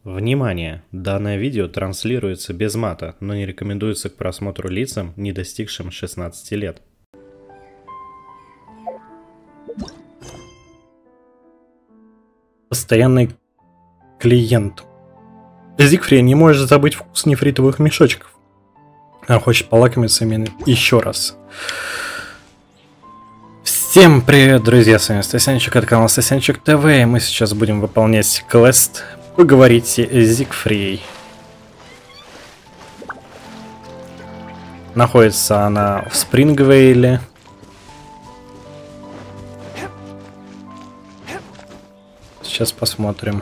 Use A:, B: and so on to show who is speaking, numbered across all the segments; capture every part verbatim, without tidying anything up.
A: Внимание! Данное видео транслируется без мата, но не рекомендуется к просмотру лицам, не достигшим шестнадцати лет. Постоянный клиент. Зигфрид не может забыть вкус нефритовых мешочков. А хочет полакомиться именно еще раз. Всем привет, друзья, с вами Стасянчик, это канал Стасянчик ТВ, и мы сейчас будем выполнять квест «Поговорите с Зигфрией». Находится она в Спрингвейле. Сейчас посмотрим.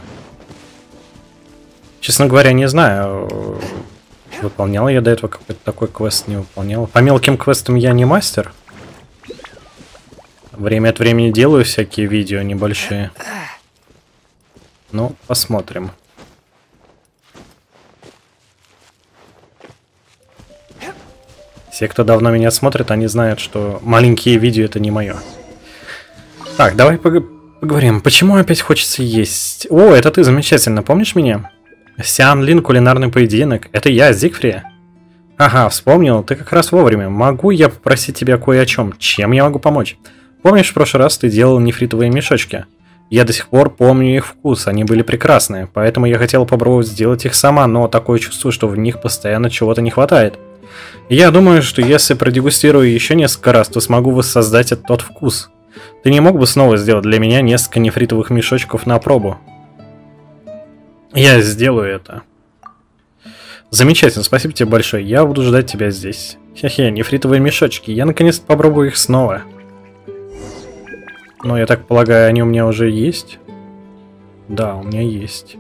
A: Честно говоря, не знаю, выполнял я до этого какой-то такой квест, не выполнял. По мелким квестам я не мастер. Время от времени делаю всякие видео небольшие. Ну, посмотрим. Все, кто давно меня смотрит, они знают, что маленькие видео это не мое. Так, давай поговорим. Почему опять хочется есть? О, это ты, замечательно. Помнишь меня? Сян Лин, кулинарный поединок. Это я, Зигфрид. Ага, вспомнил. Ты как раз вовремя. Могу я попросить тебя кое о чем? Чем я могу помочь? Помнишь, в прошлый раз ты делал нефритовые мешочки? Я до сих пор помню их вкус, они были прекрасные, поэтому я хотел попробовать сделать их сама, но такое чувство, что в них постоянно чего-то не хватает. Я думаю, что если продегустирую еще несколько раз, то смогу воссоздать этот тот вкус. Ты не мог бы снова сделать для меня несколько нефритовых мешочков на пробу? Я сделаю это. Замечательно, спасибо тебе большое, я буду ждать тебя здесь. Хе-хе, нефритовые мешочки, я наконец-то попробую их снова. Ну, я так полагаю, они у меня уже есть? Да, у меня есть.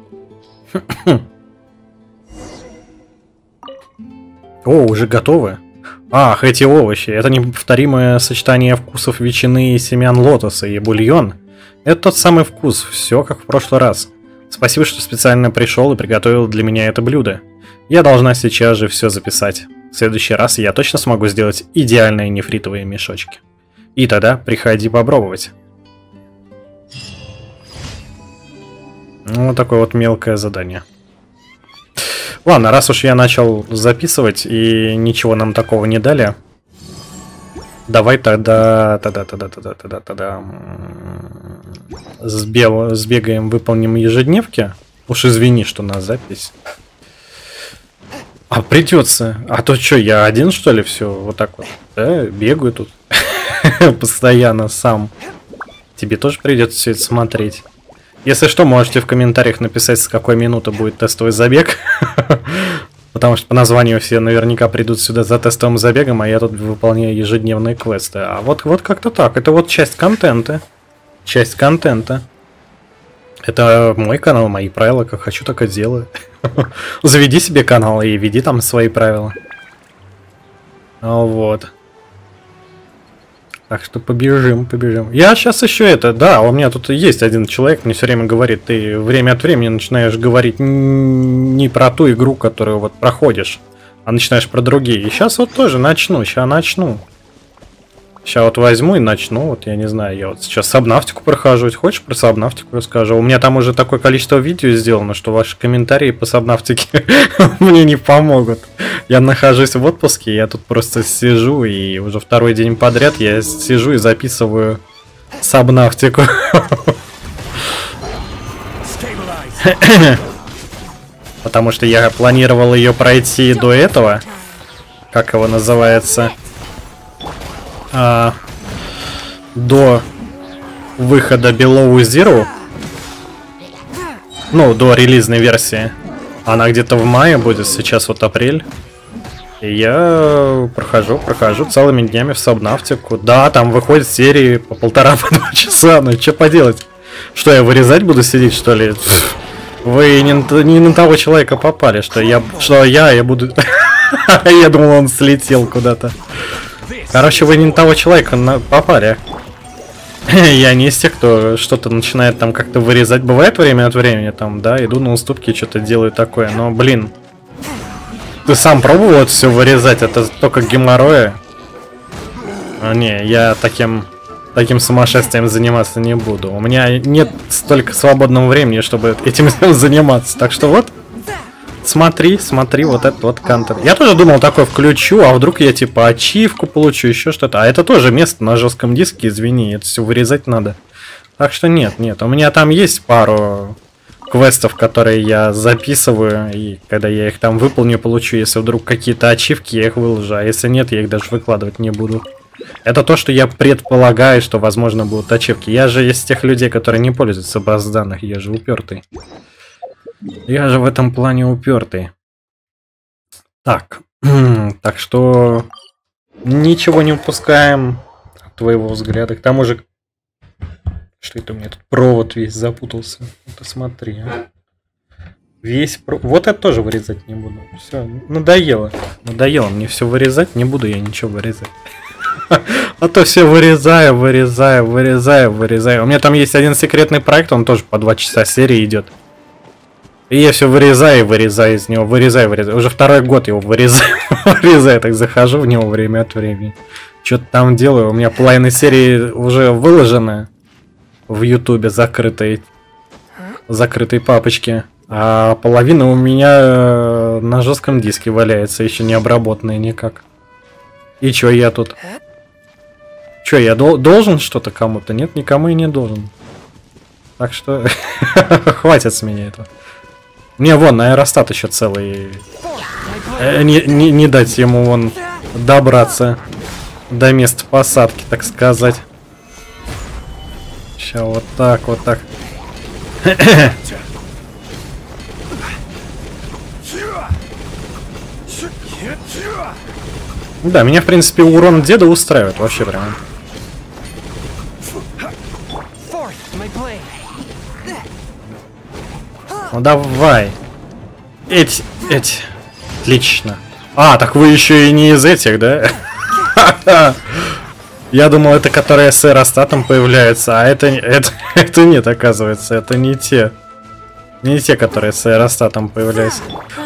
A: О, уже готовы? Ах, эти овощи. Это неповторимое сочетание вкусов ветчины и семян лотоса и бульон. Это тот самый вкус, все как в прошлый раз. Спасибо, что специально пришел и приготовил для меня это блюдо. Я должна сейчас же все записать. В следующий раз я точно смогу сделать идеальные нефритовые мешочки. И тогда приходи попробовать. Ну, вот такое вот мелкое задание. Ладно, раз уж я начал записывать и ничего нам такого не дали, давай тогда, тогда, тогда, тогда, тогда, тогда сбег, сбегаем, выполним ежедневки. Уж извини, что на запись. А придется. А то что, я один что ли все вот так вот, да, бегаю тут постоянно сам. Тебе тоже придется все это смотреть. Если что, можете в комментариях написать, с какой минуты будет тестовый забег. Потому что по названию все наверняка придут сюда за тестовым забегом, а я тут выполняю ежедневные квесты. А вот, вот как-то так. Это вот часть контента. Часть контента. Это мой канал, мои правила. Как хочу, так и делаю. Заведи себе канал и веди там свои правила. Вот. Так что побежим, побежим. Я сейчас еще это, да, у меня тут есть один человек, мне все время говорит, ты время от времени начинаешь говорить не про ту игру, которую вот проходишь, а начинаешь про другие. И сейчас вот тоже начну, сейчас начну. Сейчас вот возьму и начну, вот я не знаю, я вот сейчас Сабнавтику прохожу. Хочешь про Сабнавтику расскажу? У меня там уже такое количество видео сделано, что ваши комментарии по Сабнавтике мне не помогут. Я нахожусь в отпуске, я тут просто сижу, и уже второй день подряд я сижу и записываю Сабнавтику. Потому что я планировал ее пройти до этого. Как его называется? А, до выхода Below Zero. Ну, до релизной версии. Она где-то в мае будет, сейчас вот апрель. И я прохожу, прохожу целыми днями в Сабнавтику. Да, там выходят серии по полтора-два часа, ну что поделать? Что, я вырезать буду сидеть, что ли? Вы не, не на того человека попали, что я, что я, я буду... Я думал, он слетел куда-то. Короче, вы не на того человека попали. Я не из тех, кто что-то начинает там как-то вырезать. Бывает время от времени там, да, иду на уступки, что-то делаю такое. Но, блин, ты сам пробовал это все вырезать? Это только геморроя. А, не, я таким таким сумасшествием заниматься не буду. У меня нет столько свободного времени, чтобы этим заниматься. Так что вот, смотри, смотри, вот этот вот контент. Я тоже думал, такой включу, а вдруг я типа ачивку получу, еще что-то. А это тоже место на жестком диске, извини, это все вырезать надо. Так что нет, нет, у меня там есть пару квестов, которые я записываю, и когда я их там выполню, получу. Если вдруг какие-то ачивки, я их выложу, а если нет, я их даже выкладывать не буду. Это то, что я предполагаю, что, возможно, будут ачивки. Я же из тех людей, которые не пользуются баз данных, я же упертый. Я же в этом плане упертый. Так, так что ничего не упускаем от твоего взгляда. К тому же, что это у меня тут провод весь запутался. Посмотри. А. Весь провод. Вот это тоже вырезать не буду. Все, надоело. Надоело мне все вырезать, не буду я ничего вырезать. А то все вырезаю, вырезаю, вырезаю, вырезаю. У меня там есть один секретный проект, он тоже по два часа серии идет. И я все вырезаю и вырезаю из него, вырезаю, вырезаю. Уже второй год его вырезаю, вырезаю, так захожу в него время от времени. Что-то там делаю, у меня половина серии уже выложена в ютубе, закрытой, закрытой папочке. А половина у меня на жестком диске валяется, еще не обработанная никак. И чё я тут? Чё, я дол должен что-то кому-то? Нет, никому и не должен. Так что хватит с меня этого. Мне вон аэростат еще целый. Не, не, не дать ему вон добраться до места посадки, так сказать. Сейчас вот так, вот так. Да, меня в принципе урон деда устраивает вообще прям. Ну давай. Эти, эти. Отлично. А, так вы еще и не из этих, да? Я думал, это которые с аэростатом появляются, а это, это, это нет, оказывается. Это не те. Не те, которые с аэростатом появляются.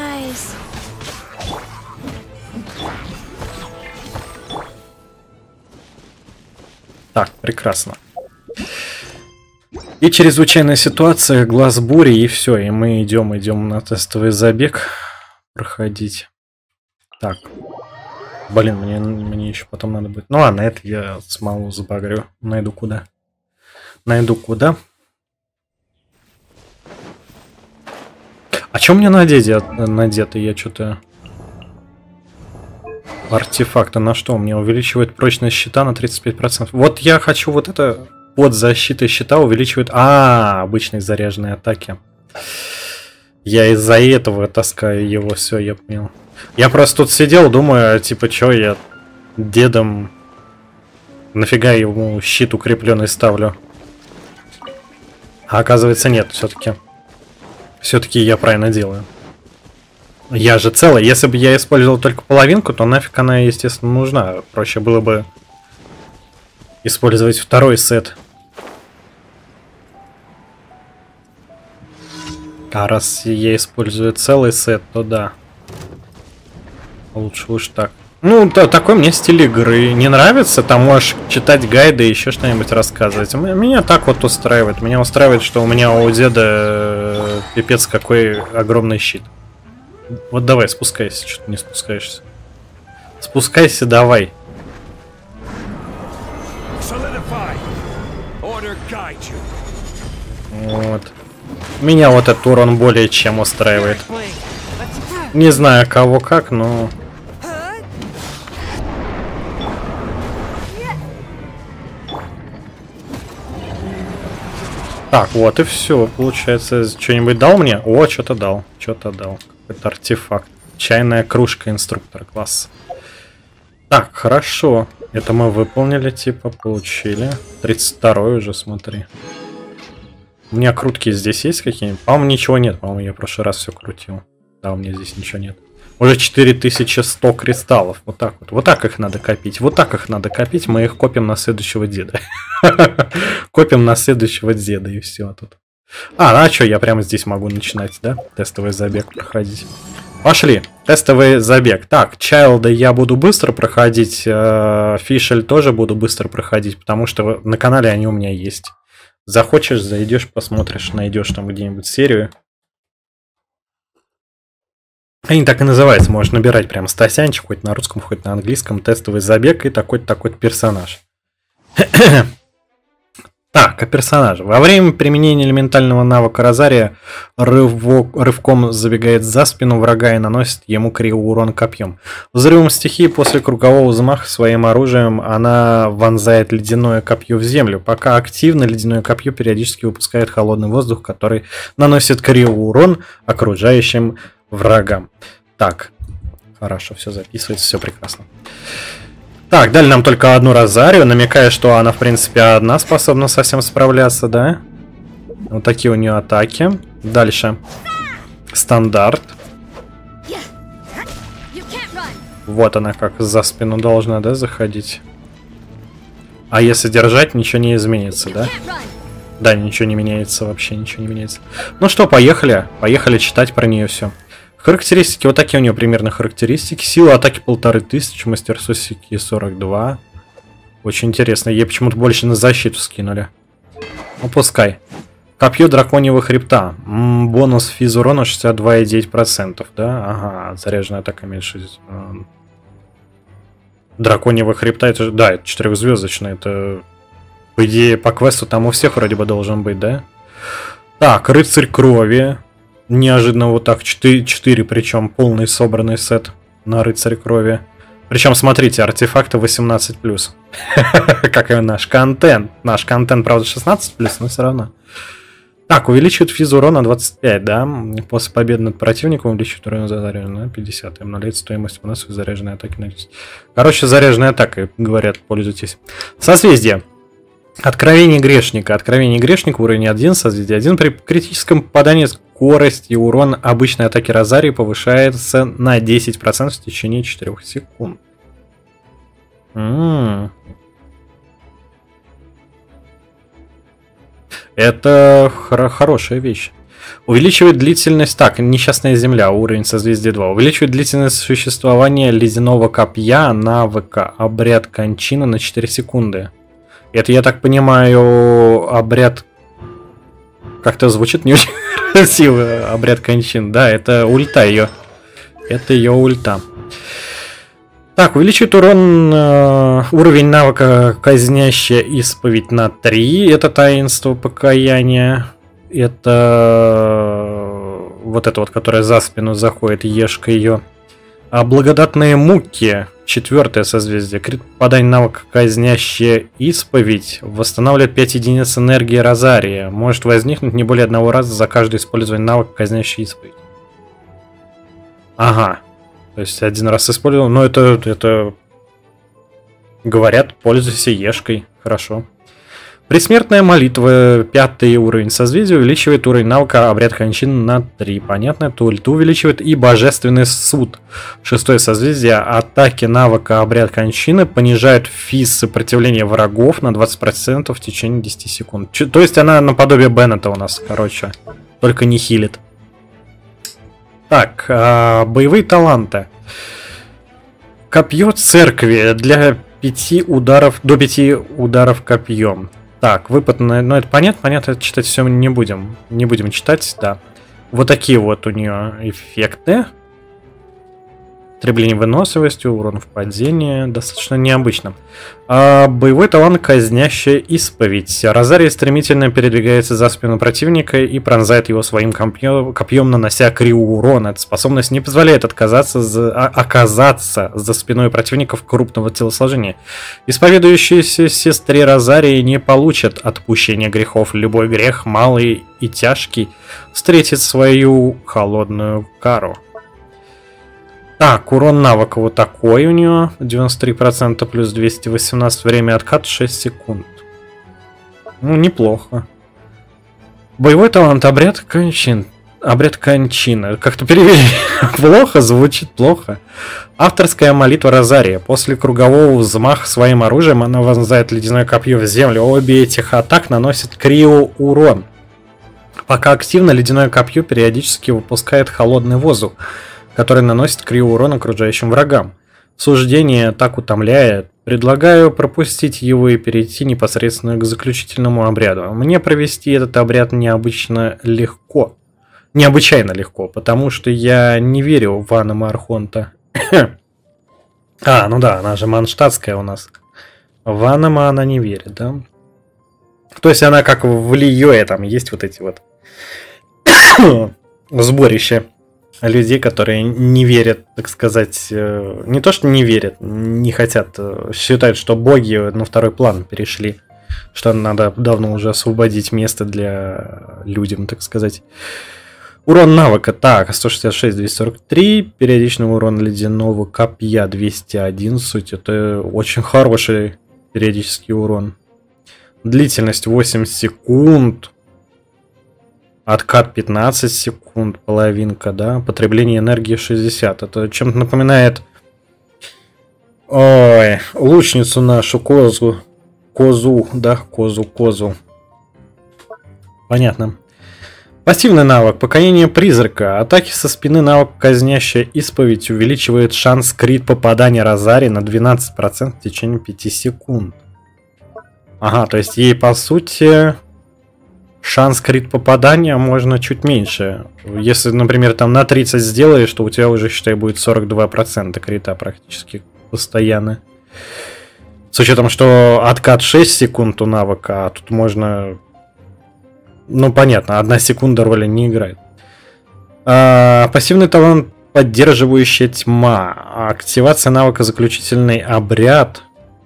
A: Так, прекрасно. И чрезвычайная ситуация, глаз бури, и все. И мы идем, идем на тестовый забег проходить. Так. Блин, мне, мне еще потом надо будет. Ну ладно, это я смолу забагрю. Найду куда. Найду куда. А что мне надеть? Надето? Я что-то... Артефакты на что? Мне увеличивает прочность щита на тридцать пять процентов. Вот я хочу вот это... Под защитой щита увеличивает... А, обычные заряженные атаки. Я из-за этого таскаю его. Все, я понял. Я просто тут сидел, думаю, типа, что я дедом... Нафига ему щит укрепленный ставлю? А оказывается, нет, все-таки. Все-таки я правильно делаю. Я же целый. Если бы я использовал только половинку, то нафиг она, естественно, нужна. Проще было бы использовать второй сет. А раз я использую целый сет, то да. Лучше уж так. Ну, да, такой мне стиль игры. Не нравится, там можешь читать гайды и еще что-нибудь рассказывать. Меня так вот устраивает. Меня устраивает, что у меня у деда пипец какой огромный щит. Вот давай, спускайся, что-то не спускаешься. Спускайся, давай. Вот. Меня вот этот урон более чем устраивает. Не знаю кого как, но... Так, вот и все. Получается, что-нибудь дал мне? О, что-то дал. Что-то дал. Какой-то артефакт. Чайная кружка инструктора. Класс. Так, хорошо. Это мы выполнили, типа, получили. тридцать второй уже, смотри. У меня крутки здесь есть какие-нибудь? По-моему, ничего нет. По-моему, я в прошлый раз все крутил. Да, у меня здесь ничего нет. Уже четыре тысячи сто кристаллов. Вот так вот. Вот так их надо копить. Вот так их надо копить. Мы их копим на следующего деда. Копим на следующего деда и все тут. А, ну а что, я прямо здесь могу начинать, да? Тестовый забег проходить. Пошли. Тестовый забег. Так, Чайлда я буду быстро проходить. Фишель тоже буду быстро проходить, потому что на канале они у меня есть. Захочешь, зайдешь, посмотришь, найдешь там где-нибудь серию. Они так и называются. Можешь набирать прям Стасянчик, хоть на русском, хоть на английском. Тестовый забег и такой-то такой-то персонаж. Так, о персонаже. Во время применения элементального навыка Розария рывок, рывком забегает за спину врага и наносит ему кривой урон копьем. Взрывом стихии после кругового взмаха своим оружием она вонзает ледяное копье в землю. Пока активно, ледяное копье периодически выпускает холодный воздух, который наносит кривой урон окружающим врагам. Так, хорошо, все записывается, все прекрасно. Так, дали нам только одну Розарию, намекая, что она, в принципе, одна способна совсем справляться, да? Вот такие у нее атаки. Дальше. Стандарт. Вот она как за спину должна, да, заходить. А если держать, ничего не изменится, да? Да, ничего не меняется, вообще ничего не меняется. Ну что, поехали. Поехали читать про нее все. Характеристики, вот такие у нее примерно характеристики. Сила атаки полторы тысячи, мастерство стихии сорок два. Очень интересно, ей почему-то больше на защиту скинули. Ну пускай. Копье драконьего хребта. М-м, бонус физ урона шестьдесят два и девять десятых процента, да? Ага, заряженная атака меньше. Драконьего хребта, это, да, это четырехзвездочный, это, по идее, по квесту там у всех вроде бы должен быть, да? Так, рыцарь крови. Неожиданно вот так, четыре, причем полный собранный сет на рыцарь крови. Причем, смотрите, артефакты восемнадцать плюс. Как и наш контент. Наш контент, правда, шестнадцать плюс, но все равно. Так, увеличивает физ урона двадцать пять, да? После победы над противником увеличивает урон за заряженную на пятьдесят. Обнуляет стоимость выносу заряженной атаки на десять. Короче, заряженной атакой, говорят, пользуйтесь. Созвездие. Откровение грешника. Откровение грешника уровень один, созвездие один. При критическом попадании скорость и урон обычной атаки Розарии повышается на десять процентов в течение четырёх секунд. М-м-м. Это хор- хорошая вещь. Увеличивает длительность... Так, несчастная земля, уровень созвездия два. Увеличивает длительность существования ледяного копья навыка обряд кончина на четыре секунды. Это, я так понимаю, обряд... Как-то звучит не очень красиво, обряд кончин. Да, это ульта ее. Это ее ульта. Так, увеличивает урон, э, уровень навыка казнящая исповедь на три. Это таинство покаяния. Это вот это вот, которая за спину заходит, ешка ее. А благодатные муки. Четвертое созвездие. Крит попадание навыка казнящая исповедь восстанавливает пять единиц энергии Розария. Может возникнуть не более одного раза за каждое использование навыка казнящая исповедь. Ага. То есть один раз использовал. Но это, это... Говорят, пользуйся ешкой. Хорошо. Пресмертная молитва, пятый уровень созвездия, увеличивает уровень навыка обряд кончин на три. Понятно, это ульту увеличивает. И божественный суд, шестое созвездие, атаки навыка обряд кончины понижает физ сопротивления врагов на двадцать процентов в течение десяти секунд. Ч- то есть она наподобие Беннета у нас, короче, только не хилит. Так, а, боевые таланты. Копье церкви для пяти ударов, до пяти ударов копьем. Так, выпад, ну это понятно, понятно, это читать все не будем. Не будем читать, да. Вот такие вот у нее эффекты. Требление выносливости, урон в падении. Достаточно необычно. А, боевой талант казнящая исповедь. Розария стремительно передвигается за спину противника и пронзает его своим копьем, копьем нанося кривой урон. Эта способность не позволяет отказаться за, а, оказаться за спиной противников крупного телосложения. Исповедующиеся сестре Розарии не получат отпущения грехов. Любой грех, малый и тяжкий, встретит свою холодную кару. Так, урон навыка вот такой у нее. девяносто три процента плюс двести восемнадцать. Время отката шесть секунд. Ну, неплохо. Боевой талант обряд кончин. Обряд кончина. Как-то перевели. Плохо, звучит плохо. Авторская молитва Розария. После кругового взмаха своим оружием она вонзает ледяное копье в землю. Обе этих атак наносят крио урон. Пока активно, ледяное копье периодически выпускает холодный воздух. который наносит крию урон окружающим врагам. Суждение так утомляет. Предлагаю пропустить его и перейти непосредственно к заключительному обряду. Мне провести этот обряд необычно легко. Необычайно легко, потому что я не верю в Ваннема Архонта. А, ну да, она же манштатская у нас. В Ваннема она не верит, да? То есть она как в Лиёе, там есть вот эти вот сборища людей, которые не верят, так сказать, не то что не верят, не хотят, считают, что боги на второй план перешли, что надо давно уже освободить место для людям, так сказать. Урон навыка, так, сто шестьдесят шесть, двести сорок три, периодичный урон ледяного копья двести одиннадцать, это очень хороший периодический урон. Длительность восемь секунд, откат пятнадцать секунд, половинка, да, потребление энергии шестьдесят, это чем-то напоминает, ой, лучницу нашу, козу, козу, да, козу, козу, понятно. Пассивный навык. Покорение призрака. Атаки со спины навык казнящая исповедь увеличивает шанс крит попадания Розари на двенадцать процентов в течение пяти секунд. Ага, то есть ей по сути шанс крит попадания можно чуть меньше. Если, например, там на тридцать сделаешь, то у тебя уже, считай, будет сорок два процента крита практически постоянно. С учетом, что откат шесть секунд у навыка, а тут можно... Ну, понятно, одна секунда роли не играет. А, пассивный талант поддерживающая тьма. Активация навыка заключительный обряд.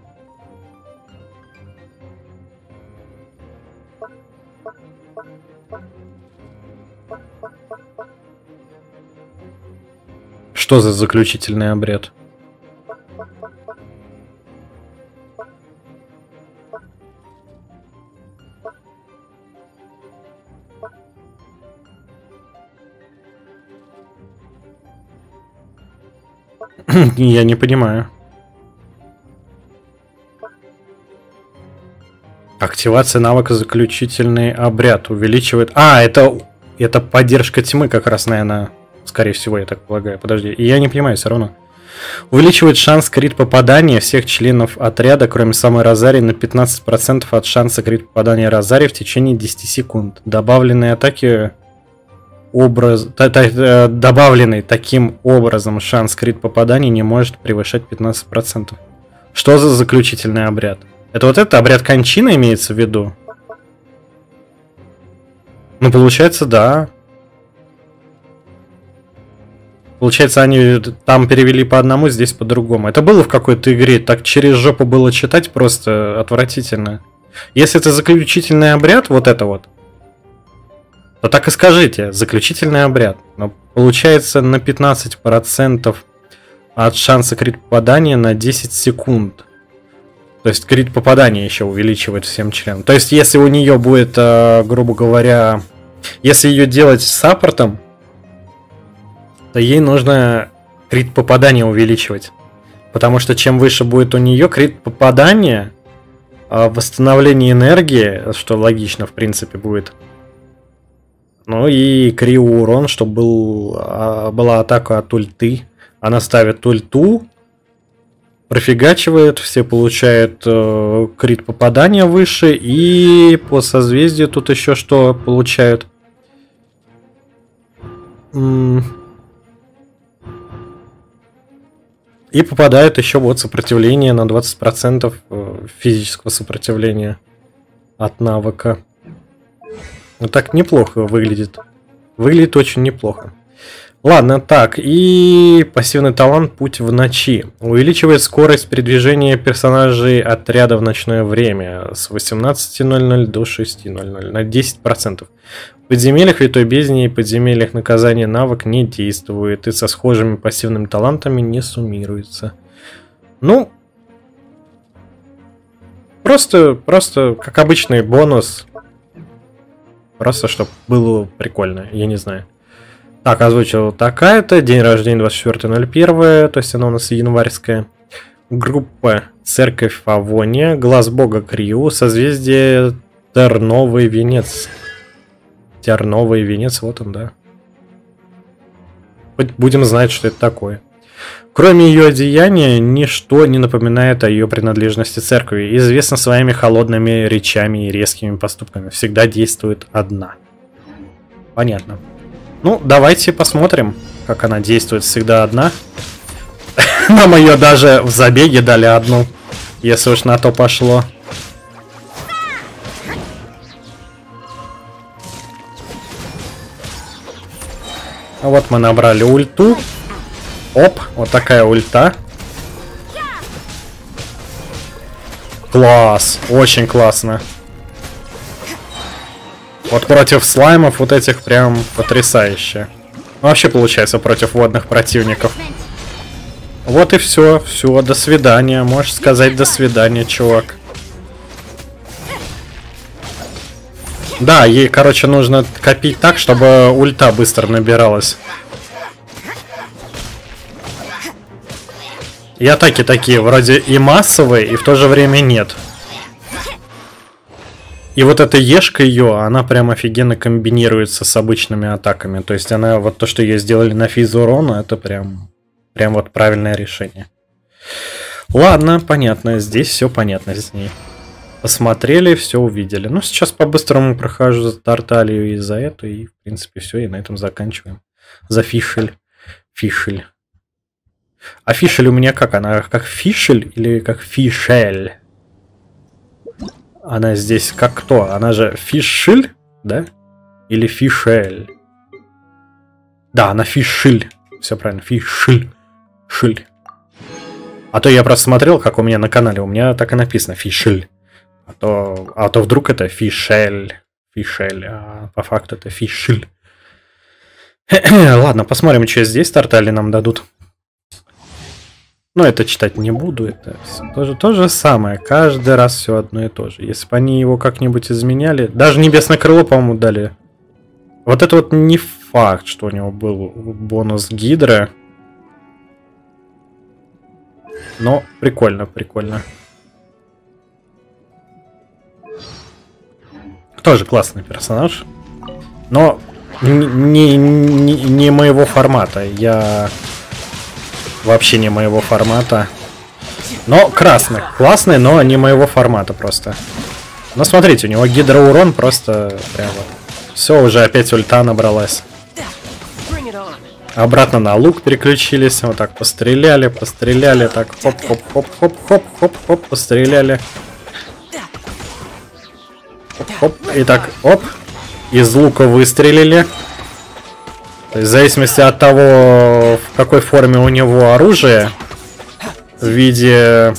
A: Что за заключительный обряд? Я не понимаю. Активация навыка заключительный обряд увеличивает... А, это, это поддержка тьмы как раз, наверное, скорее всего, я так полагаю. Подожди, я не понимаю все равно. Увеличивает шанс крит попадания всех членов отряда, кроме самой Розари, на пятнадцать процентов от шанса крит попадания Розари в течение десяти секунд. Добавленные атаки... Образ, та, та, добавленный таким образом шанс крит попадания не может превышать пятнадцать процентов. Что за заключительный обряд? Это вот это обряд кончины имеется в виду? Ну, получается, да. Получается, они там перевели по одному, здесь по другому. Это было в какой-то игре, так через жопу было читать просто отвратительно. Если это заключительный обряд, вот это вот, то так и скажите, заключительный обряд. Но получается на пятнадцать процентов от шанса крит попадания на десять секунд. То есть крит попадания еще увеличивает всем членам. То есть если у нее будет, грубо говоря, если ее делать с саппортом, то ей нужно крит попадания увеличивать. Потому что чем выше будет у нее крит попадания, восстановление энергии, что логично в принципе будет. Ну и крио урон, чтобы был, была атака от ульты. Она ставит ульту, профигачивает, все получают э, крит попадания выше. И по созвездию тут еще что получают. И попадает еще вот сопротивление на двадцать процентов физического сопротивления от навыка. Ну так неплохо выглядит. Выглядит очень неплохо. Ладно, так, и пассивный талант «Путь в ночи». Увеличивает скорость передвижения персонажей отряда в ночное время с восемнадцати ноль ноль до шести ноль ноль на десять процентов. В подземельях Витой Бездни и подземельях наказания навык не действует и со схожими пассивными талантами не суммируется. Ну, просто, просто как обычный бонус. Просто, чтобы было прикольно, я не знаю. Так, озвучил такая-то. День рождения двадцать четвёртое ноль первое, то есть она у нас январская. Группа Церковь Фавония, Глаз Бога Криу, созвездие Терновый Венец. Терновый Венец, вот он, да. будем знать, что это такое. Кроме ее одеяния, ничто не напоминает о ее принадлежности церкви. Известна своими холодными речами и резкими поступками. Всегда действует одна. Понятно. Ну, давайте посмотрим, как она действует всегда одна. Нам ее даже в забеге дали одну, если уж на то пошло. Вот мы набрали ульту. Оп, вот такая ульта. Класс, очень классно. Вот против слаймов вот этих прям потрясающе. Вообще получается против водных противников. Вот и все, все, до свидания. Можешь сказать до свидания, чувак. Да, ей, короче, нужно копить так, чтобы ульта быстро набиралась. И атаки такие, вроде и массовые, и в то же время нет. И вот эта ешка ее, она прям офигенно комбинируется с обычными атаками. То есть она, вот то, что ее сделали на физ урона, это прям, прям вот правильное решение. Ладно, понятно, здесь все понятно с ней. Посмотрели, все увидели. Ну, сейчас по-быстрому прохожу за Тарталию и за эту, и, в принципе, все, и на этом заканчиваем. За Фишель. Фишель. А Фишель у меня как? Она как Фишель или как Фишель? Она здесь как кто? Она же Фишель, да? Или Фишель? Да, она Фишель. Все правильно, Фишель. Шиль. А то я просто смотрел, как у меня на канале. У меня так и написано Фишель. А то, а то вдруг это Фишель. Фишель. А по факту это Фишель. Ладно, посмотрим, что здесь Тартали нам дадут. Но это читать не буду, это тоже то же самое, каждый раз все одно и то же. Если бы они его как-нибудь изменяли, даже Небесное Крыло, по-моему, дали. Вот это вот не факт, что у него был бонус Гидра. Но прикольно, прикольно. Тоже классный персонаж. Но не, не, не моего формата, я... Вообще не моего формата. Но красный. Классный, но не моего формата просто. Но смотрите, у него гидроурон просто прямо. Все, уже опять ульта набралась. Обратно на лук переключились. Вот так постреляли, постреляли. Так, хоп-хоп-хоп-хоп-хоп-хоп-хоп, постреляли. Хоп-хоп. И так, оп. Из лука выстрелили. То есть в зависимости от того, в какой форме у него оружие, в виде...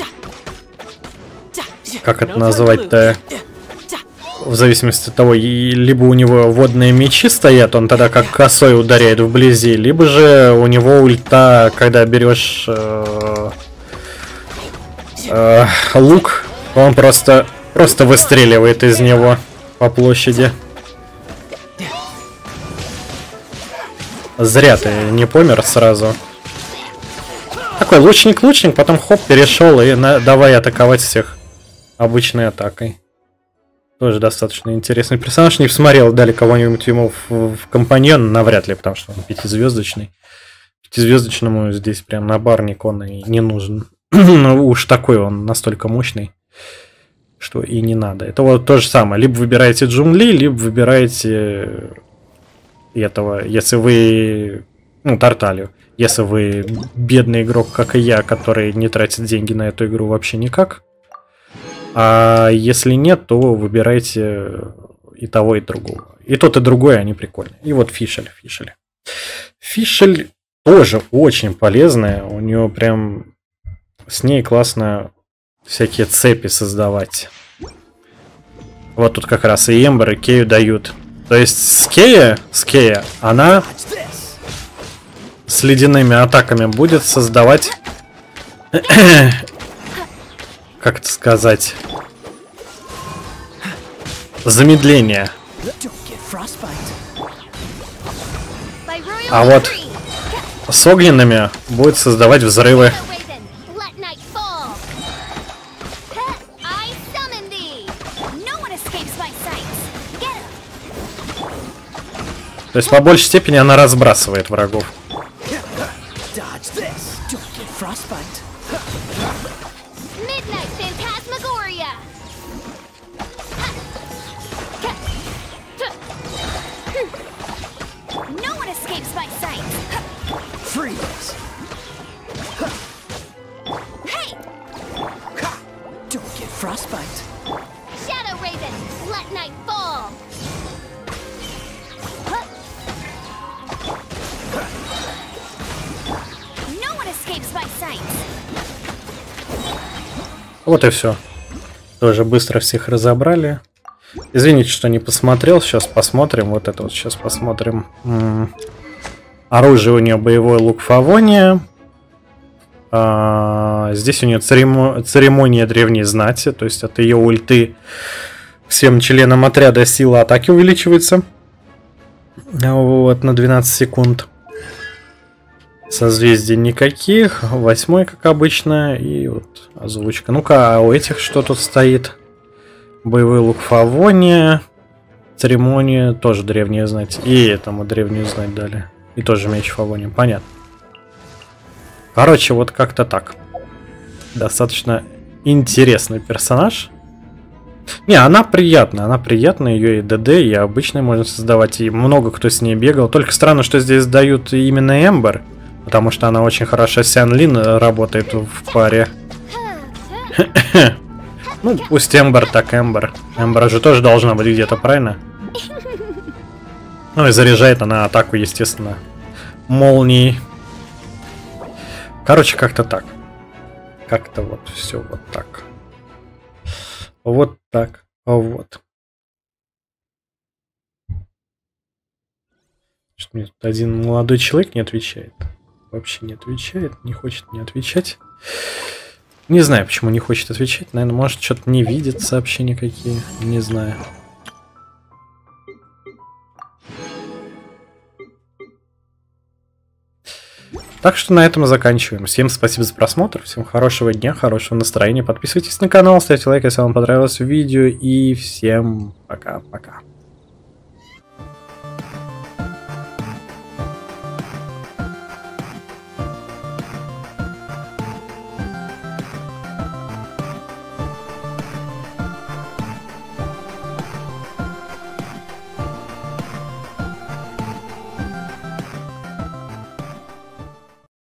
A: Как это назвать-то? В зависимости от того, либо у него водные мечи стоят, он тогда как косой ударяет вблизи, либо же у него ульта, когда берешь э, э, лук, он просто, просто выстреливает из него по площади. Зря ты не помер сразу. Такой лучник-лучник, потом хоп, перешел и на... давай атаковать всех обычной атакой. Тоже достаточно интересный персонаж. Не посмотрел, дали кого-нибудь ему в, в компаньон, навряд ли, потому что он пятизвездочный. Пятизвездочному здесь прям напарник он и не нужен. Ну уж такой он настолько мощный, что и не надо. Это вот то же самое. Либо выбираете Джунли, либо выбираете... этого, если вы, ну, Тарталию, если вы бедный игрок, как и я, который не тратит деньги на эту игру вообще никак, а если нет, то выбирайте и того, и другого. И тот, и другой, они прикольные. И вот Фишель, Фишель. Фишель тоже очень полезная, у нее прям с ней классно всякие цепи создавать. Вот тут как раз и Эмбер, и Кею дают. То есть Скея, Скея, она с ледяными атаками будет создавать, как это сказать, замедление. А вот с огненными будет создавать взрывы. То есть по большей степени она разбрасывает врагов.
B: frostbite.
C: Midnight Phantasmagoria! No one escapes my sight!
B: Freeze!
C: Hey!
B: Don't get frostbite.
C: Shadow Raven, let night fall! No one escapes my sight!
A: Вот и все. Тоже быстро всех разобрали. Извините, что не посмотрел. Сейчас посмотрим. Вот это вот сейчас посмотрим. М-м. Оружие у нее боевой лук Фавония. А, здесь у нее церемо... церемония древней знати. То есть от ее ульты всем членам отряда сила атаки увеличивается. Вот, на двенадцать секунд. Созвездий никаких. Восьмой, как обычно. И вот озвучка. Ну-ка, а у этих что тут стоит? Боевой лук Фавония. Церемония. Тоже древняя знать. И этому древнюю знать дали. И тоже меч Фавония. Понятно. Короче, вот как-то так. Достаточно интересный персонаж. Не, она приятная. Она приятная. Ее и ДД, и обычной можно создавать. И много кто с ней бегал. Только странно, что здесь дают именно Эмбер. Потому что она очень хорошо с Сян Лин работает в паре. Ну, пусть Эмбер, так Эмбер. Эмбер же тоже должна быть где-то, правильно? Ну и заряжает она атаку, естественно, молнией. Короче, как-то так. Как-то вот все вот так. Вот так. Вот. Что мне тут один молодой человек не отвечает. Вообще не отвечает, не хочет не отвечать. Не знаю, почему не хочет отвечать. Наверное, может, что-то не видит сообщения какие. Не знаю. Так что на этом заканчиваем. Всем спасибо за просмотр. Всем хорошего дня, хорошего настроения. Подписывайтесь на канал, ставьте лайк, если вам понравилось видео. И всем пока-пока.